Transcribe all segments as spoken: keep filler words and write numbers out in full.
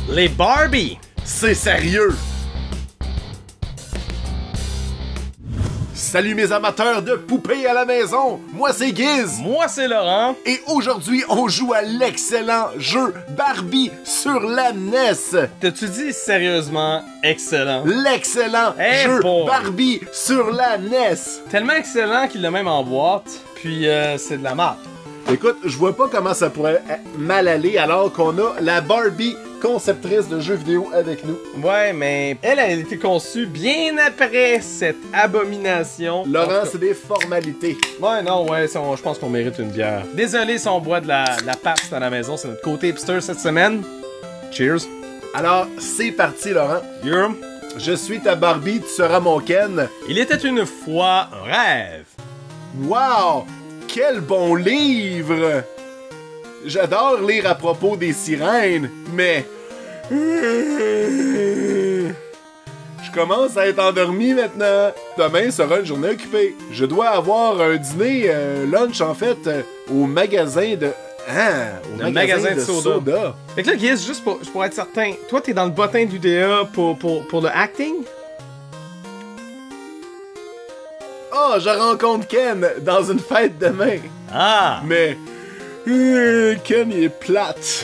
Les Barbie! C'est sérieux! Salut mes amateurs de poupées à la maison! Moi c'est Giz! Moi c'est Laurent! Et aujourd'hui on joue à l'excellent jeu Barbie sur la N E S! T'as-tu dit sérieusement excellent? L'excellent Hey jeu boy. Barbie sur la N E S! Tellement excellent qu'il l'a même en boîte, puis euh, c'est de la marque. Écoute, je vois pas comment ça pourrait mal aller alors qu'on a la Barbie conceptrice de jeux vidéo avec nous. Ouais, mais elle a été conçue bien après cette abomination. Laurent, c'est des formalités. Ouais, non, ouais, c'est- on- je pense qu'on mérite une bière. Désolé si on boit de la, de la pâte à la maison, c'est notre côté hipster cette semaine. Cheers. Alors, c'est parti Laurent. Yeah. Je suis ta Barbie, tu seras mon Ken. Il était une fois un rêve. Wow! Quel bon livre! J'adore lire à propos des sirènes, mais... Je commence à être endormi maintenant. Demain sera une journée occupée. Je dois avoir un dîner, euh, lunch en fait, euh, au magasin de... Ah, au Le magasin de soda. Fait que là, Guiz, juste pour, pour être certain, toi, t'es dans le bottin d'U D A pour, pour, pour le acting? Oh, je rencontre Ken dans une fête demain. Ah! Mais... euh, Ken, il est plate.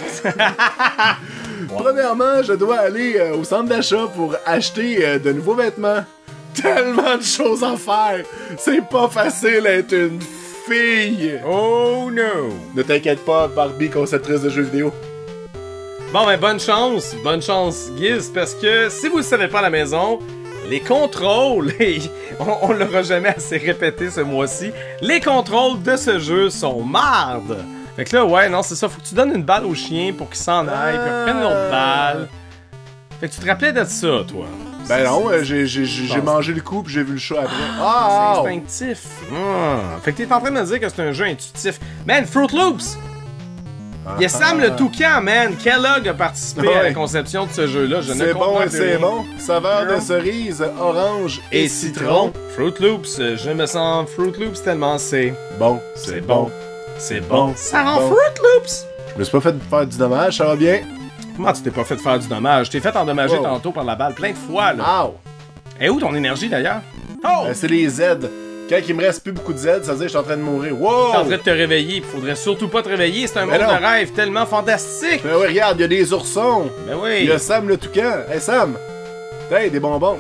Premièrement, je dois aller euh, au centre d'achat pour acheter euh, de nouveaux vêtements. Tellement de choses à faire. C'est pas facile d'être une fille. Oh no! Ne t'inquiète pas, Barbie, conceptrice de jeux vidéo. Bon, ben, bonne chance, bonne chance, Giz, parce que si vous le savez pas à la maison, les contrôles, et on, on l'aura jamais assez répété ce mois-ci, les contrôles de ce jeu sont mardes. Fait que là, ouais, non, c'est ça, faut que tu donnes une balle au chien pour qu'il s'en aille, puis reprenne une autre balle. Fait que tu te rappelais de ça, toi? Ben non, euh, j'ai j'ai- j'ai- j'ai mangé le coup puis j'ai vu le chat après. Ah! C'est instinctif. Ah. Fait que t'es en train de me dire que c'est un jeu intuitif. Man, Fruit Loops! Il y a Sam le Toucan, man! Kellogg a participé à la Ouais. conception de ce jeu-là. Je ne C'est bon comprends et plus c'est rien. bon. Saveur de Non. cerise, orange et, Et citron. citron. Fruit Loops, euh, je me sens Fruit Loops tellement c'est... Bon, C'est bon. C'est bon. Ça rend Bon. Fruit Loops! Je me suis pas fait faire du dommage, ça va bien. Comment tu t'es pas fait faire du dommage? T'es fait endommager Wow. tantôt par la balle plein de fois, là. Ow! Et où ton énergie, d'ailleurs? Oh! Euh, c'est les Z. Quand il me reste plus beaucoup de Z, ça veut dire que je suis en train de mourir. Wow! T'es en train de te réveiller, pis faudrait surtout pas te réveiller, c'est un Mais monde non. de rêve tellement fantastique! Ben oui, regarde, il y a des oursons. Ben Il oui! y a Sam le toucan. Hey Sam! Hey, des bonbons.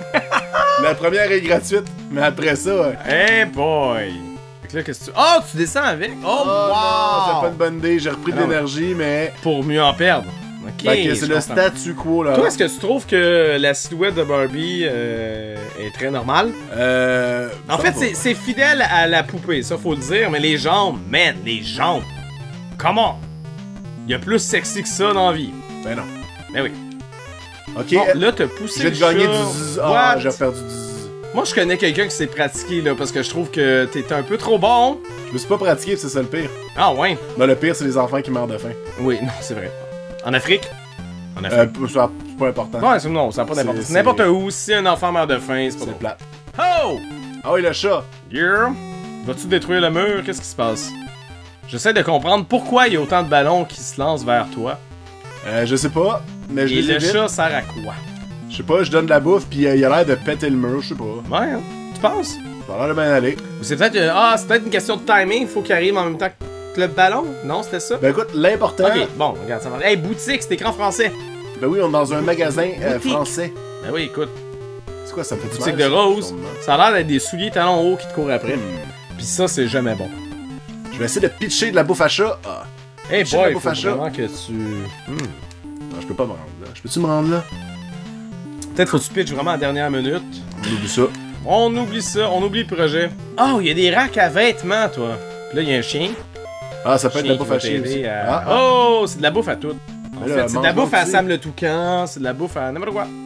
La première est gratuite, mais après ça... euh, Hey boy! Fait que là, qu'est-ce que tu... Oh, tu descends avec? Oh, Oh non, c'est wow! pas une bonne idée. J'ai repris de Ah non. l'énergie, mais... Pour mieux en perdre. Ok, Fait que c'est je le comprends. statu quo, là. Toi, est-ce que tu trouves que la silhouette de Barbie euh, est très normale? Euh... En ça fait, va. c'est- c'est fidèle à la poupée, ça faut le dire, mais les jambes, man, les jambes! Comment? Il y a plus sexy que ça dans la vie. Ben non. Ben oui. Ok, Bon, euh, là, t'as poussé j'ai le gagné chat. du zzz. What? Ah, j'ai perdu du zzz. Moi, je connais quelqu'un qui s'est pratiqué, là, parce que je trouve que t'es un peu trop bon. Je me suis pas pratiqué, pis c'est ça le pire. Ah ouais? Ben, le pire, c'est les enfants qui meurent de faim. Oui, non, c'est vrai. En Afrique? En Afrique. Euh, p- ça- c'est pas important. Ouais, c'est- non, ça n'a pas d'importance. c'est- N'importe où, si un enfant meurt de faim, c'est pas C'est bon. plate. Oh! Ah oui, le chat. Yeah! Vas-tu détruire le mur? Qu'est-ce qui se passe? J'essaie de comprendre pourquoi il y a autant de ballons qui se lancent vers toi. Euh, je sais pas, mais je Et les le évite. chat sert à quoi? Je sais pas, je donne de la bouffe, pis euh, il a l'air de péter le mur, je sais pas. Ouais, hein? Tu penses? Ça a l'air de bien aller. Ou c'est peut-être euh, ah, c'est peut-être une question de timing, il faut qu'il arrive en même temps que le ballon? Non, c'était ça? Ben écoute, l'important... Ok, bon, regarde, ça va. Hey, boutique, c'est écran français. Ben oui, on est dans un magasin euh, Boutique. français. Ben oui, écoute, C'est quoi, ça me fait du boutique mal, de ça? rose, ça a l'air d'être des souliers talons hauts qui te courent après. Hmm. Pis ça, c'est jamais bon. Je vais essayer de pitcher de la bouffe à chat. Ah. Hey Pitcher de la boy, bouffe faut à chat. vraiment que tu... Hmm. Non, je peux pas me rendre là. Je peux-tu me rendre là? Peut-être faut que tu pitches vraiment à la dernière minute. On oublie ça. On oublie ça, on oublie le projet. Oh, il y a des racks à vêtements, toi. Puis là, il y a un chien. Ah, ça peut être de Chien la bouffe qui va à chier t'aider aussi. à- Ah, ah. Oh, c'est de la bouffe à tout. En Mais là, fait, c'est de la mange-moi bouffe à aussi. Sam le Toucan, c'est de la bouffe à n'importe quoi.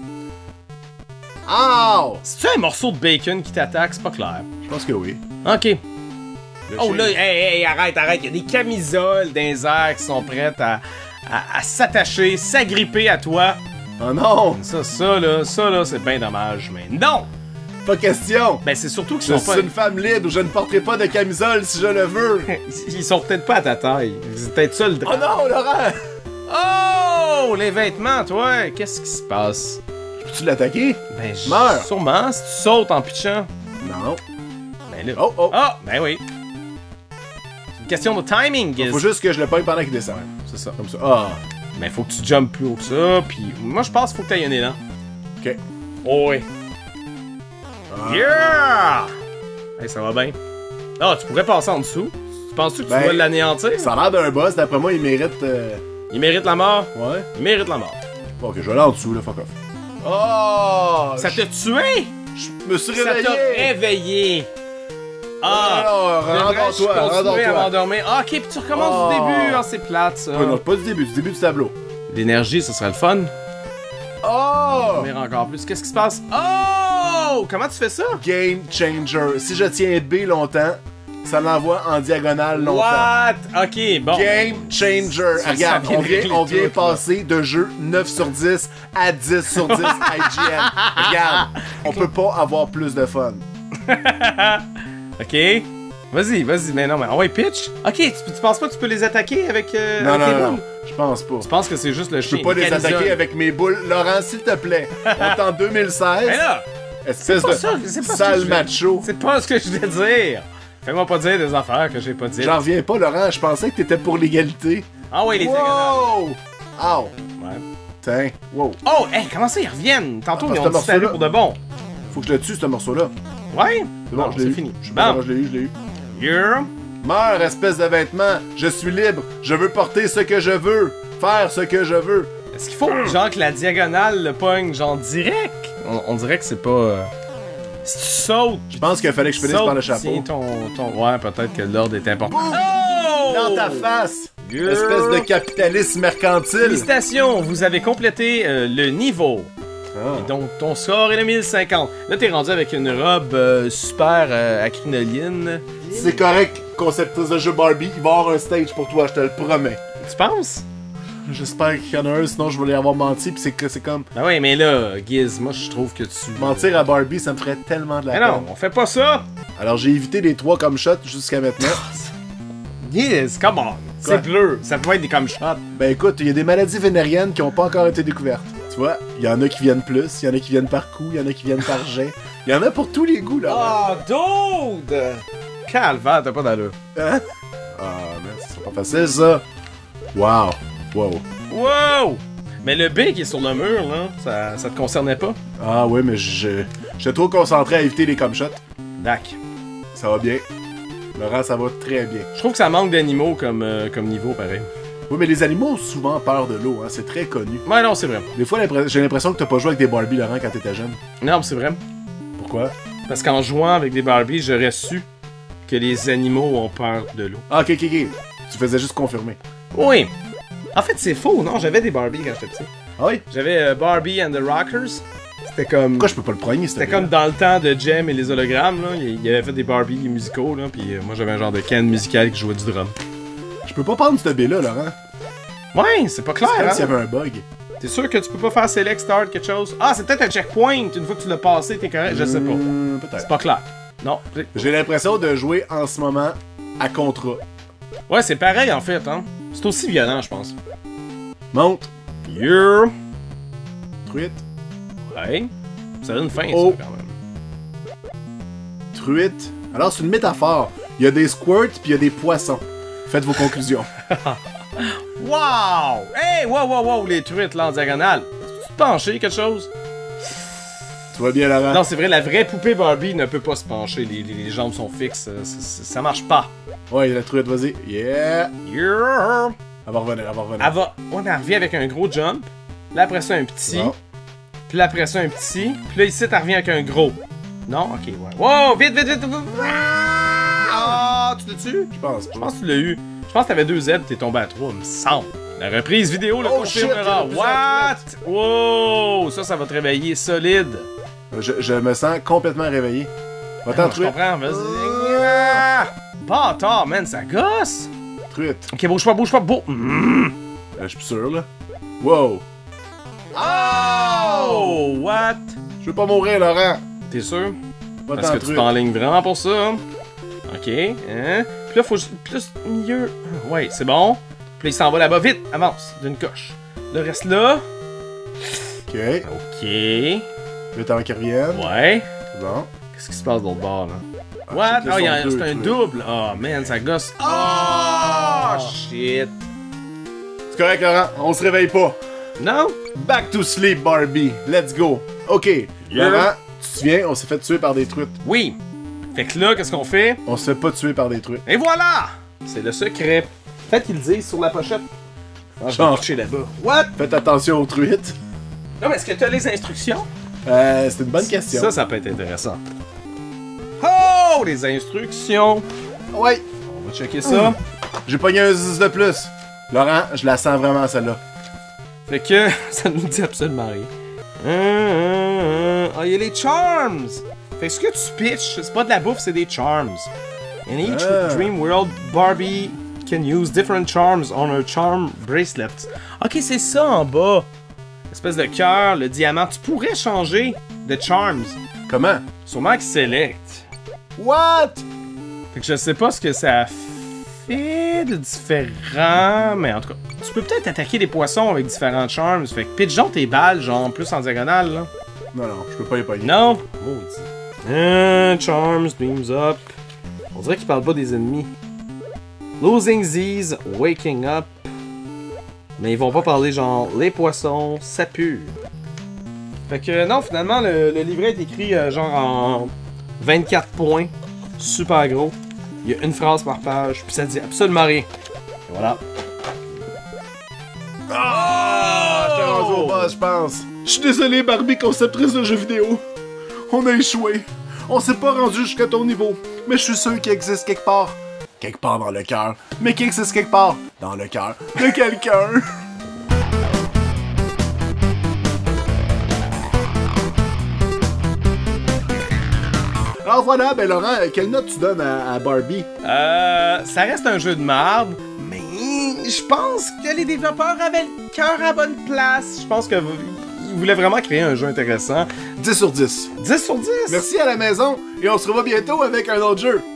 Ow! C'est-tu un morceau de bacon qui t'attaque? C'est pas clair. Je pense que oui. Ok. Le Oh chien. là, hey, hey, arrête, arrête. Il y a des camisoles dans les airs qui sont prêtes à, à, à s'attacher, s'agripper à toi. Oh non! Ça, ça là, ça là, c'est bien dommage, mais non! Pas question! Ben c'est surtout Je qu'ils sont suis pas... une femme libre où je ne porterai pas de camisole si je le veux! Ils sont peut-être pas à ta taille. C'est peut-être ça le Oh drame. non, Laurent! Oh! Oh! Les vêtements, toi! Qu'est-ce qui se passe? Peux-tu l'attaquer? Ben, j- Meurs. sûrement, si tu sautes en pitchant. Non. Ben là. Oh, oh. Ah! Ben oui. C'est une question de timing, Giz. Faut juste que je le pogne pendant qu'il descend. C'est ça. Comme ça. Ah. Ben, faut que tu jumpes plus haut que ça, puis moi, je pense qu'il faut que t'ailles un élan. Ok. Oh, oui. Ah. Yeah! Hey, ça va bien. Ah, tu pourrais passer en dessous. Tu penses-tu que Ben, tu vas l'anéantir? Ça a l'air d'un boss, d'après moi, il mérite. Euh... Il mérite la mort. Ouais. Il mérite la mort. Bon, ok, je vais aller en dessous, là, fuck off. Oh! Ça t'a tué? Je me suis Ça réveillé! t'a réveillé. Ah! Alors, Devrais-je rendors-toi, continuer à rendors-toi. m'endormir? Ah, ok, puis tu recommences Oh. du début. Ah, c'est plate, ça. Ouais, non, pas du début, du début du tableau. L'énergie, ce serait le fun. Oh! Mais encore plus. Qu'est-ce qui se passe? Oh! Comment tu fais ça? Game changer. Si je tiens B longtemps, ça l'envoie en diagonale longtemps. What? Ok, bon. Game changer. Ça, Regarde, ça vient on vient, régler on vient tout, là. passer de jeu neuf sur dix à dix sur dix I G N. Regarde, on peut pas avoir plus de fun. Ok. Vas-y, vas-y. Mais non, mais on va pitch. Ok, tu, tu penses pas que tu peux les attaquer avec, euh, Non, avec non, tes non, boules? non. Je pense pas. Je pense que c'est juste le Je chien. peux pas les Calisone. attaquer avec mes boules. Laurent, s'il te plaît. On est en deux mille seize. Mais là, Espèce pas de ça, c'est pas ce que sale je veux- macho. c'est pas ce que je voulais dire. Fais-moi pas dire des affaires que j'ai pas dit. J'en reviens pas, Laurent. Je pensais que t'étais pour l'égalité. Ah ouais, les diagonales. Wow! Ow! Ouais. Tiens, wow. Oh, hey, comment ça, ils reviennent? Tantôt, Ah, ils parce ont que ce disparu morceau-là- pour de bon. Faut que je le tue, ce morceau-là. Ouais? C'est bon, Non, je l'ai c'est eu. fini. Je suis Bam. bon, je l'ai eu, je l'ai eu. Yeah. Meurs, espèce de vêtement. Je suis libre. Je veux porter ce que je veux. Faire ce que je veux. Est-ce qu'il faut, genre, que la diagonale le pogne, genre, direct? On, on dirait que c'est pas... euh, Si tu sautes... Je pense qu'il fallait que je finisse par le chapeau. Tiens ton, ton... Ouais, peut-être que l'ordre est important. Oh! Dans ta face! Yeah. Espèce de capitalisme mercantile. Félicitations, vous avez complété euh, le niveau. Ah. Et donc, ton score est de mille cinquante. Là, t'es rendu avec une robe euh, super euh, à crinoline. C'est correct, conceptrice de jeu Barbie. Il va y avoir un stage pour toi, je te le promets. Tu penses? J'espère qu'il y en a un, sinon je vais lui avoir menti. Puis c'est que c'est comme. Ben oui, mais là, Giz, moi, je trouve que tu... Mentir à Barbie, ça me ferait tellement de la Mais peine. non, on fait pas ça! Alors j'ai évité les trois comme shots jusqu'à maintenant. Giz, come on! Quoi? C'est bleu, ça peut être des comme shots. Ben écoute, il y a des maladies vénériennes qui ont pas encore été découvertes. Tu vois, il y en a qui viennent plus, il y en a qui viennent par coup, il y en a qui viennent par jet. Il y en a pour tous les goûts, là. Oh, dude! Calvaire, t'as pas d'allure. Hein? Ah, mais c'est pas facile, ça. Wow. Wow. Wow! Mais le B qui est sur le mur, là, ça, ça te concernait pas? Ah ouais, mais je j'étais trop concentré à éviter les comme shots. Dac. Ça va bien. Laurent, ça va très bien. Je trouve que ça manque d'animaux comme, euh, comme niveau, pareil. Oui, mais les animaux ont souvent peur de l'eau, hein, c'est très connu. Ouais, non, c'est vrai. Des fois, l'impre- j'ai l'impression que t'as pas joué avec des Barbie, Laurent, quand t'étais jeune. Non, c'est vrai. Pourquoi? Parce qu'en jouant avec des Barbies, j'aurais su que les animaux ont peur de l'eau. Ah, ok, ok, ok. Tu faisais juste confirmer. Oui. En fait, c'est faux, non? J'avais des Barbies quand j'étais petit. Ah oui? J'avais euh, Barbie and the Rockers. C'était comme... Pourquoi je peux pas le poigner, C'était comme dans le temps de Jem et les hologrammes, là. Il il avait fait des Barbies musicaux, là. Puis euh, moi, j'avais un genre de can musical qui jouait du drum. Je peux pas prendre ce B-là, Laurent. Ouais, c'est pas clair, C'est comme hein? s'il y avait un bug. T'es sûr que tu peux pas faire select, start, quelque chose? Ah, c'est peut-être un checkpoint. Une fois que tu l'as passé, t'es correct. Je sais pas. Hmm, peut-être. C'est pas clair. Non. J'ai l'impression de jouer en ce moment à Contra. Ouais, c'est pareil, en fait, hein. C'est aussi violent, je pense. Monte. Yeah. Truite. Ouais. Ça a une fin, Oh. ça, quand même. Truite. Alors, c'est une métaphore. Il y a des squirts puis il y a des poissons. Faites vos conclusions. Wow! Hey, wow, wow, wow, les truites, là, en diagonale. Tu te pencher, quelque chose? Tu vas bien, Laurent? Non, c'est vrai, la vraie poupée Barbie ne peut pas se pencher. Les, les- les jambes sont fixes. euh, Ça, ça- ça marche pas. Ouais, la truite, vas-y. Yeah! Yeah. Elle va revenir, elle va revenir. Elle va... On est arrivé avec un gros jump. Là, après ça, un petit. Bon. Puis là, après ça, un petit. Puis là, ici, elle revient avec un gros. Non? Ok, ouais. Wow! Vite, vite, vite! vite. Ah! Tu l'as tué? Je pense. Je pense que tu l'as eu. Je pense que t'avais deux ailes, t'es tombé à trois, il me semble. La reprise vidéo le Oh, confirmera. shit, il y What? a Wow! Ça, ça va te réveiller solide. Je, je me sens complètement réveillé. Va-t'en, Ah, je truite. comprends, vas-y. Ah! Bâtard, man, ça gosse! Truite. Ok, bouge pas, bouge pas, beau. Mm. Là, je suis plus sûr, là. Wow! Oh! What? Je veux pas mourir, Laurent! T'es sûr? Parce Va-t'en, que tu truite. t'enlignes vraiment pour ça. Ok, hein? Puis là, faut juste plus milieu. Ouais, c'est bon. Puis là, il s'en va là-bas. Vite, avance, d'une coche. Le reste là. Ok. Ok. Le temps qu'ils reviennent. Ouais. Bon. Qu'est-ce qui se passe de l'autre bord, là? Ah, What? c'est Oh, qu'ils y a- sont c'est deux, un tu double. Oh, man, ça gosse. Oh, shit. C'est correct, Laurent. On se réveille pas. Non? Back to sleep, Barbie. Let's go. Ok. Yeah. Laurent, tu te souviens, on s'est fait tuer par des truites. Oui. Fait que là, qu'est-ce qu'on fait? On se fait pas tuer par des truites. Et voilà! C'est le secret. Peut-être qu'ils le disent sur la pochette. Ah, je vais Genre. toucher là-bas. What? Faites attention aux truites. Non, mais est-ce que t'as les instructions? Euh, c'est une bonne question. Ça, ça peut être intéressant. Oh! Les instructions! Ouais. On va checker ça. J'ai pogné un zis de plus. Laurent, je la sens vraiment, celle-là. Fait que ça nous dit absolument rien. Hum, hum, hum. Ah, il y a les charms! Fait que ce que tu pitches, c'est pas de la bouffe, c'est des charms. In each Ah. dream world, Barbie can use different charms on her charm bracelet. Ok, c'est ça en bas. Espèce de cœur, le diamant. Tu pourrais changer de charms. Comment? Sûrement qu'ils select. What? Fait que je sais pas ce que ça fait de différent, mais en tout cas, tu peux peut-être attaquer des poissons avec différents charms. Fait que pitch donc tes balles, genre plus en diagonale, là. Non, non, je peux pas les pogner. Non? Maudit. Euh, charms, beams up. On dirait qu'ils parlent pas des ennemis. Losing these, waking up. Mais ils vont pas parler genre les poissons, ça pue. Fait que non, finalement, le, le livret est écrit euh, genre en vingt-quatre points. Super gros. Il y a une phrase par page, puis ça dit absolument rien. Et voilà. Ah! Je t'ai rendu au boss, je pense. Je suis désolé, Barbie, conceptrice de jeux vidéo. On a échoué. On s'est pas rendu jusqu'à ton niveau. Mais je suis sûr qu'il existe quelque part. Quelque part dans le cœur. Mais qu'il existe quelque part dans le cœur de quelqu'un. Alors voilà, ben Laurent, quelle note tu donnes à, à Barbie? Euh, ça reste un jeu de marde, mais je pense que les développeurs avaient le cœur à bonne place. Je pense que ils voulaient vraiment créer un jeu intéressant. dix sur dix. dix sur dix. Merci à la maison et on se revoit bientôt avec un autre jeu.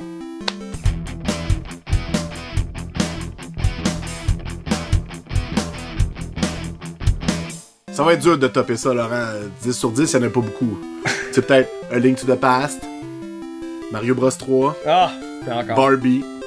Ça va être dur de topper ça, Laurent. dix sur dix, il n'y en a pas beaucoup. C'est peut-être A Link to the Past, Mario Bros trois, Ah, puis encore. Barbie,